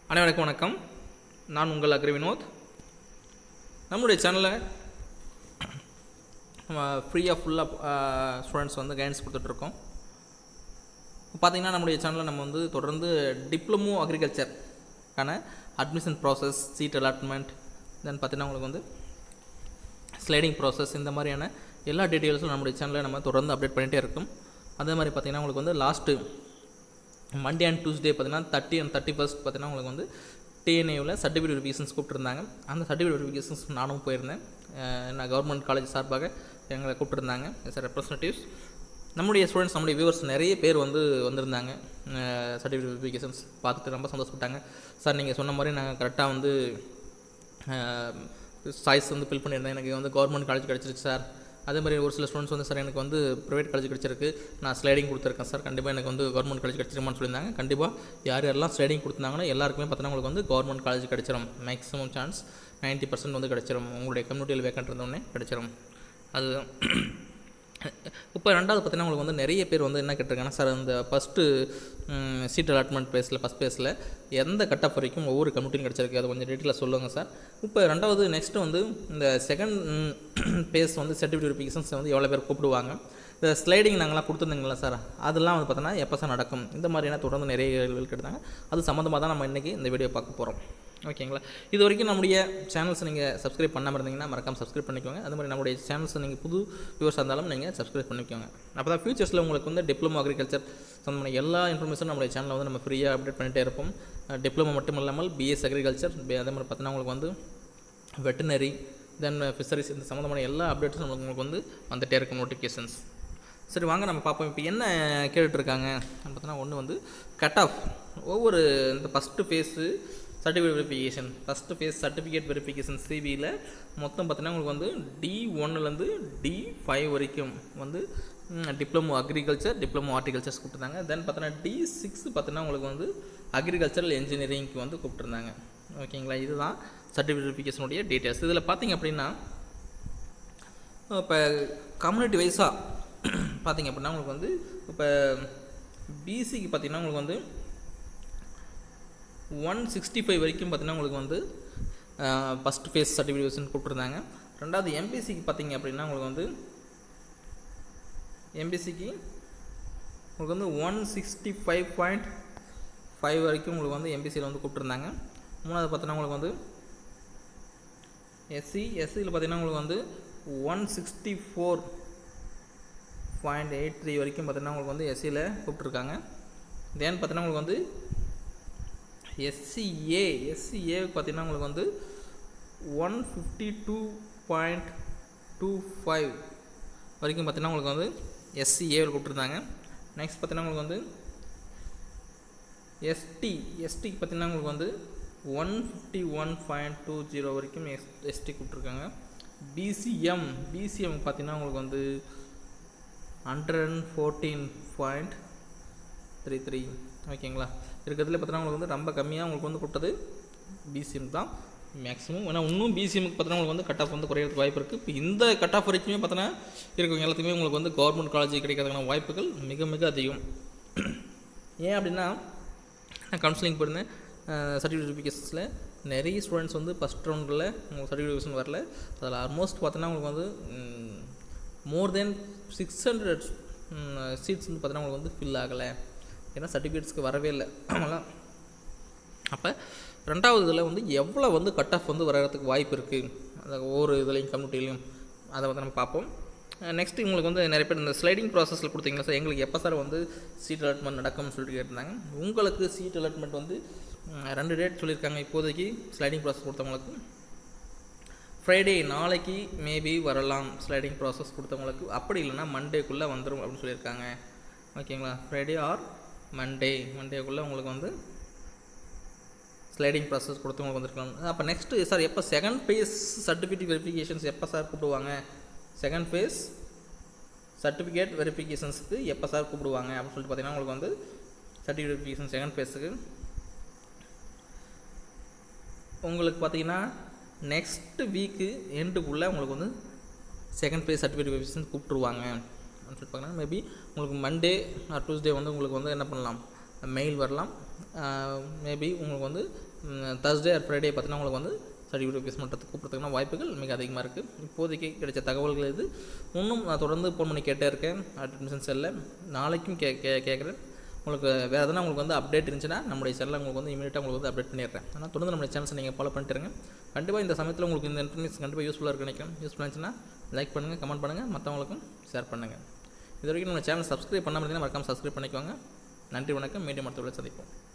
அனைவருக்கும் வணக்கம். நான் உங்கள் அக்ரி வினோத். நம்முடைய சேனலில் நம்ம ஃப்ரீயாக ஃபுல்லாக ஸ்டூடெண்ட்ஸ் வந்து கைடன்ஸ் கொடுத்துட்ருக்கோம். பார்த்திங்கன்னா நம்முடைய சேனலில் நம்ம வந்து தொடர்ந்து டிப்ளமோ அக்ரிகல்ச்சருக்கான admission process, seat allotment, then பார்த்திங்கன்னா உங்களுக்கு வந்து ஸ்லைடிங் ப்ராசஸ், இந்த மாதிரியான எல்லா டீட்டெயில்ஸும் நம்முடைய சேனலில் நம்ம தொடர்ந்து அப்டேட் பண்ணிகிட்டே இருக்கும். அதே மாதிரி பார்த்திங்கன்னா உங்களுக்கு வந்து லாஸ்ட்டு மண்டே அண்ட் டியூஸ்டே பார்த்தீங்கன்னா 30 and 31 பார்த்தீங்கன்னா உங்களுக்கு வந்து TNAUவில் சர்டிஃபிகேட் வெரிஃபிகேஷன்ஸ் கூப்பிட்டுருந்தாங்க. அந்த சர்டிஃபிகேட் வெரிஃபிகேஷன்ஸ் நானும் போயிருந்தேன். நான் கவர்மெண்ட் காலேஜ் சார்பாக எங்களை கூப்பிட்டுருந்தாங்க சார் ரெப்ரஸன்டேட்டிவ்ஸ். நம்முடைய ஸ்டூடெண்ட்ஸ், நம்முடைய வியூவர்ஸ் நிறைய பேர் வந்திருந்தாங்க. சர்டிஃபிகேட் வெரிஃபிகேஷன்ஸ் பார்த்துட்டு ரொம்ப சந்தோஷப்பட்டாங்க. சார் நீங்கள் சொன்ன மாதிரி நாங்கள் கரெக்டாக வந்து சாய்ஸ் வந்து ஃபில் பண்ணியிருந்தேன், எனக்கு வந்து கவர்மெண்ட் காலேஜ் கிடச்சிருச்சு சார். அதே மாதிரி ஒரு சில ஸ்டூடெண்ட்ஸ் வந்து சார் எனக்கு வந்து ப்ரைவேட் காலேஜ் கிடச்சிருக்கு, நான் ஸ்லைடிங் கொடுத்துருக்கேன் சார், கண்டிப்பாக எனக்கு வந்து கவர்மெண்ட் காலேஜ் கிடச்சிருமான்னு சொல்லியிருந்தாங்க. கண்டிப்பாக யாரெல்லாம் ஸ்லைடிங் கொடுத்தாங்கன்னா எல்லாருக்குமே பார்த்தீங்கன்னா உங்களுக்கு வந்து கவர்மெண்ட் காலேஜ் கிடச்சிரும். மேக்ஸிமம் சான்ஸ் 90% வந்து கிடச்சிரும். உங்களுடைய கம்யூனிட்டியில் வேக்கண்ட் இருந்தோடனே கிடச்சிரும். அது இப்போ ரெண்டாவது பார்த்தீங்கன்னா உங்களுக்கு வந்து நிறைய பேர் வந்து என்ன கேட்டிருக்காங்கன்னா, சார் இந்த ஃபஸ்ட்டு சீட் அலாட்மெண்ட் ஃபஸ்ட் பேஸில் எந்த கட்-ஆஃப் வரைக்கும் ஒவ்வொரு கம்யூனிட்டியும் கிடச்சிருக்கு, அதை கொஞ்சம் டீட்டெயிலாக சொல்லுங்கள் சார். இப்போ ரெண்டாவது நெக்ஸ்ட்டு வந்து இந்த செகண்ட் பேஸ் வந்து சர்டிஃபிகேட் வெரிஃபிகேஷன்ஸ் வந்து எவ்வளோ பேர் கூப்பிடுவாங்க, இந்த ஸ்லைடிங் நாங்களாம் கொடுத்துருந்தீங்களா சார், அதெல்லாம் வந்து பார்த்தோன்னா எப்போ சார் நடக்கும், இந்த மாதிரியான தொடர்ந்து நிறைய கேள்விகள் கேட்டாங்க. அது சம்மந்தமாக தான் நம்ம இன்றைக்கி இந்த வீடியோ பார்க்க போகிறோம். ஓகேங்களா? இது வரைக்கும் நம்முடைய சேனல்ஸை நீங்கள் சப்ஸ்கிரைப் பண்ணாமல் இருந்தீங்கன்னா மறக்காமல் சப்ஸ்கிரைப் பண்ணிக்கோங்க. அது மாதிரி நம்முடைய சேனல்ஸை நீங்கள் புது வியூவர்ஸ் இருந்தாலும் நீங்கள் சப்ஸ்கிரைப் பண்ணிக்கோங்க. அப்போ தான் ஃபியூச்சர்ஸில் உங்களுக்கு வந்து டிப்ளமோ அக்ரிகல்ச்சர் சம்மந்தமான எல்லா இன்ஃபர்மேஷனும் நம்முடைய சேனலில் வந்து நம்ம ஃப்ரீயாக அப்டேட் பண்ணிகிட்டே இருப்போம். டிப்ளமோ மட்டும் இல்லாமல் BS அக்ரிகல்ச்சர், அதே மாதிரி பார்த்தீங்கன்னா உங்களுக்கு வந்து வெட்டினரி, தென் ஃபிஷரிஸ், இந்த சம்மந்தமான எல்லா அப்டேட்ஸும் உங்களுக்கு வந்து வந்துகிட்டே இருக்கும் நோட்டிஃபிகேஷன்ஸ். சரி, வாங்க நம்ம பார்ப்போம். இப்போ என்ன கேட்டுட்ருக்காங்க பார்த்தீங்கன்னா, ஒன்று வந்து கட்-ஆஃப் ஒவ்வொரு இந்த first phase certificate verification, first phase certificate verification சிவியில் மொத்தம் பார்த்தீங்கன்னா உங்களுக்கு வந்து D1லேருந்து D5 வரைக்கும் வந்து டிப்ளமோ அக்ரிகல்ச்சர், டிப்ளமோ ஹார்டிகல்ச்சர்ஸ் கூப்பிட்டுருந்தாங்க. தென் பார்த்தீங்கன்னா D6 பார்த்தீங்கன்னா உங்களுக்கு வந்து அக்ரிகல்ச்சரல் இன்ஜினியரிங்க்கு வந்து கூப்பிட்டுருந்தாங்க. ஓகேங்களா? இதுதான் சர்டிஃபிகேட் வெரிஃபிகேஷனுடைய டீட்டெயில்ஸ். இதில் பார்த்தீங்க அப்படின்னா இப்போ கம்யூனிட்டி வைஸாக பார்த்தீங்க அப்படின்னா உங்களுக்கு வந்து இப்போ பிசிக்கு பார்த்தீங்கன்னா உங்களுக்கு வந்து 165 வரைக்கும் பார்த்தீங்கன்னா உங்களுக்கு வந்து ஃபஸ்ட் ஃபேஸ் சர்டிஃபிகேஷன் கூப்பிட்டுருந்தாங்க. ரெண்டாவது எம்பிசிக்கு பார்த்தீங்க அப்படின்னா உங்களுக்கு வந்து எம்பிசிக்கு உங்களுக்கு வந்து 165.5 வரைக்கும் உங்களுக்கு வந்து எம்பிசியில் வந்து கூப்பிட்டுருந்தாங்க. மூணாவது பார்த்தீங்கன்னா உங்களுக்கு வந்து எஸ்சியில் பார்த்தீங்கன்னா உங்களுக்கு வந்து 164.83 வரைக்கும் பார்த்தீங்கன்னா உங்களுக்கு வந்து எஸ்சியில் கூப்பிட்ருக்காங்க. தென் பார்த்தீங்கன்னா உங்களுக்கு வந்து எஸ்சிஏ பார்த்தீங்கன்னா உங்களுக்கு வந்து 152.25 வரைக்கும் பார்த்தீங்கன்னா உங்களுக்கு வந்து எஸ்சிஏவில் கூப்பிட்ருந்தாங்க. நெக்ஸ்ட் பார்த்தீங்கன்னா உங்களுக்கு வந்து எஸ்டிக்கு பார்த்தீங்கன்னா உங்களுக்கு வந்து 151.20 வரைக்கும் எஸ்டி கூப்பிட்ருக்காங்க. பிசிஎம் பார்த்தீங்கன்னா உங்களுக்கு வந்து 114.33. ஓகேங்களா? இருக்கிறதுல பார்த்தீங்கன்னா உங்களுக்கு வந்து ரொம்ப கம்மியாக உங்களுக்கு வந்து கூப்பிட்டது பிசிஎம் தான் மேக்ஸிமம். ஏன்னா இன்னும் பிசிஎம்க்கு பார்த்தீங்கன்னா உங்களுக்கு வந்து கட்-ஆஃப் வந்து குறையிறதுக்கு வாய்ப்பு இருக்குது. இப்போ இந்த கட்-ஆஃப் வரைக்குமே பார்த்தோன்னா இருக்கவங்க எல்லாத்துக்குமே உங்களுக்கு வந்து கவர்மெண்ட் காலேஜ் கிடைக்கிறதுக்கான வாய்ப்புகள் மிக மிக அதிகம். ஏன் அப்படின்னா நான் கவுன்சிலிங் போயிருந்தேன். சர்டிஃபிகேட் வெரிஃபிகேஷன்ஸில் நிறைய ஸ்டூடெண்ட்ஸ் வந்து ஃபஸ்ட் ரவுண்டில் உங்களுக்கு சர்டிஃபிகேட் வெரிஃபிகேஷன் வரல. அதில் ஆல்மோஸ்ட் பார்த்தோன்னா உங்களுக்கு வந்து மோர் தென் 600 சீட்ஸ் வந்து பார்த்தீங்கன்னா உங்களுக்கு வந்து ஃபில் ஆகலை. ஏன்னா சர்டிஃபிகேட்ஸ்க்கு வரவே இல்லை அவங்களாம். அப்போ ரெண்டாவது இதில் வந்து எவ்வளோ வந்து கட்-ஆஃப் வந்து வர்றதுக்கு வாய்ப்பு இருக்குது, அதை ஒவ்வொரு இதுலேயும் கம்யூனிட்டிலையும் அதை வந்து நம்ம பார்ப்போம். நெக்ஸ்ட்டு உங்களுக்கு வந்து நிறைய பேர் இந்த ஸ்லைடிங் ப்ராசஸில் கொடுத்தீங்களா சார், எங்களுக்கு எப்போ சார் வந்து சீட் அலாட்மெண்ட் நடக்கும்னு சொல்லிட்டு கேட்டிருந்தாங்க. உங்களுக்கு சீட் அலாட்மெண்ட் வந்து 2 டேட் சொல்லியிருக்காங்க. இப்போதைக்கு ஸ்லைடிங் ப்ராசஸ் கொடுத்தவங்களுக்கு ஃப்ரைடே நாளைக்கு மேபி வரலாம். ஸ்லைடிங் ப்ராசஸ் கொடுத்தவங்களுக்கு அப்படி இல்லைன்னா மண்டேக்குள்ளே வந்துடும் அப்படின்னு சொல்லியிருக்காங்க. ஓகேங்களா? ஃப்ரைடே ஆர் மண்டேக்குள்ளே உங்களுக்கு வந்து ஸ்லைடிங் ப்ராசஸ் கொடுத்தவங்களுக்கு வந்துருக்கலாம். அப்போ நெக்ஸ்ட்டு சார் எப்போ செகண்ட் ஃபேஸ் சர்டிஃபிகேட் வெரிஃபிகேஷன்ஸ் எப்போ சார் கூப்பிடுவாங்க, செகண்ட் ஃபேஸ் சர்டிஃபிகேட் வெரிஃபிகேஷன்ஸுக்கு எப்போ சார் கூப்பிடுவாங்க அப்படின்னு சொல்லிட்டு பார்த்தீங்கன்னா உங்களுக்கு வந்து சர்டிஃபிகேட் வெரிஃபிகேஷன் செகண்ட் ஃபேஸுக்கு உங்களுக்கு பார்த்தீங்கன்னா நெக்ஸ்ட்டு வீக்கு எண்டுக்குள்ளே உங்களுக்கு வந்து செகண்ட் ஃபேஸ் சர்டிஃபிகேட் வெரிஃபிகேஷன் கூப்பிட்ருவாங்க அப்படின்னு சொல்லி பார்க்கலாம். மேபி உங்களுக்கு மண்டே ஆர் டியூஸ்டே வந்து உங்களுக்கு வந்து என்ன பண்ணலாம், மெயில் வரலாம். மேபி உங்களுக்கு வந்து Thursday ஆர் Friday பார்த்தீங்கன்னா உங்களுக்கு வந்து சர்டிஃபிகேட் ரிப்ளேஸ் பண்ணுறதுக்கு கூப்பிட்றதுக்கான வாய்ப்புகள் மிக அதிகமாக இருக்குது. இப்போதைக்கு கிடைச்ச தகவல்கள் இது. இன்னும் நான் தொடர்ந்து ஃபோன் பண்ணி கேட்டே இருக்கேன் அட்மிஷன் செல்லில். நாளைக்கும் கேட்குறேன். உங்களுக்கு வேறு எதனா உங்களுக்கு வந்து அப்டேட் இருந்துச்சுன்னா நம்முடைய செல்லில் உங்களுக்கு வந்து இமீடியட்டாக உங்களுக்கு வந்து அப்டேட் பண்ணிடுறேன். ஆனால் தொடர்ந்து நம்மளுடைய சேனல்ஸை நீங்கள் ஃபாலோ பண்ணிட்டுருங்க. கண்டிப்பாக இந்த சமயத்தில் உங்களுக்கு இந்த இன்ஃபர்மேஷன் கண்டிப்பாக யூஸ்ஃபுல்லாக இருக்கு நினைக்கிறேன். யூஸ்ஃபுல்லாக இருந்துச்சுன்னா லைக் பண்ணுங்கள், கமெண்ட் பண்ணுங்கள், மற்றவங்களுக்கும் ஷேர் பண்ணுங்கள். இது வரைக்கும் நம்ம சேனல் சப்ஸ்கிரைப் பண்ணாமல் இருந்தீங்கன்னா மறக்காமல் சப்ஸ்கிரைப் பண்ணிக்கோங்க. நன்றி, வணக்கம். மீண்டும் அடுத்த வீடியோவில் சந்திப்போம்.